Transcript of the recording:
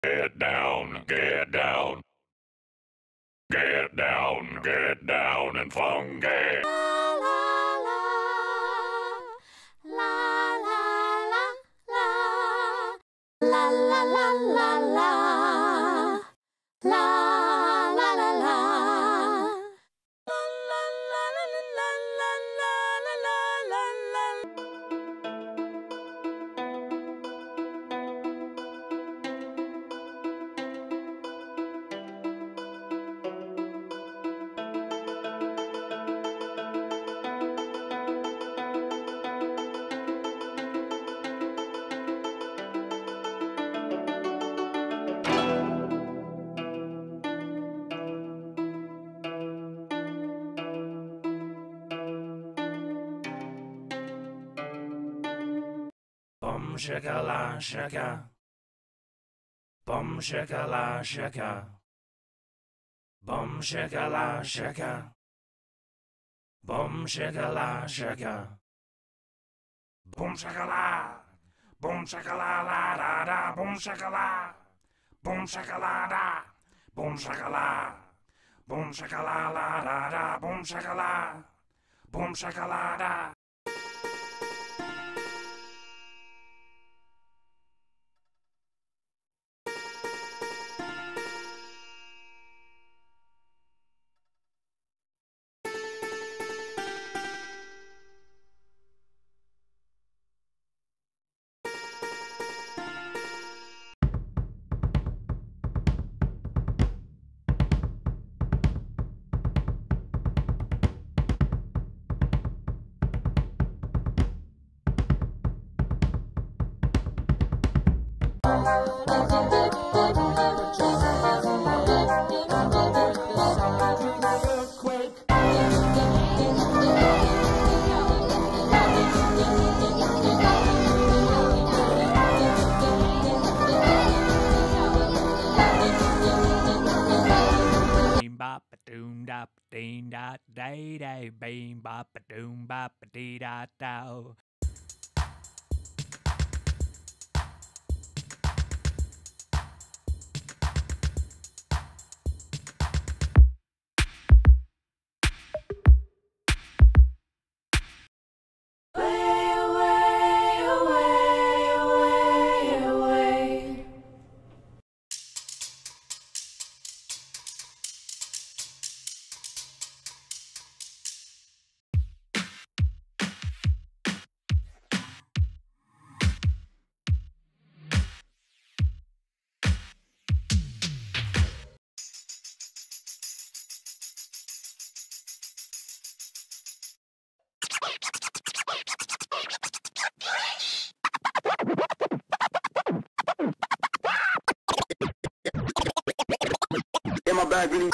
Get down, get down. Get down and funky. La la la, la la la la, la la la la la, la la la la. Bum shakala shaka. Bum shakala shaka. Bum shakala shaka. Bum shakala shaka. Boom shakala. Boom shakala la da da. Boom shakala. Boom shakala da. Boom shakala. Boom shakala la da da. Boom shakala. Boom shakala da. Bop a doom dop ding dot day day beam bop a doom bop a dee dot dow. In my bag, really.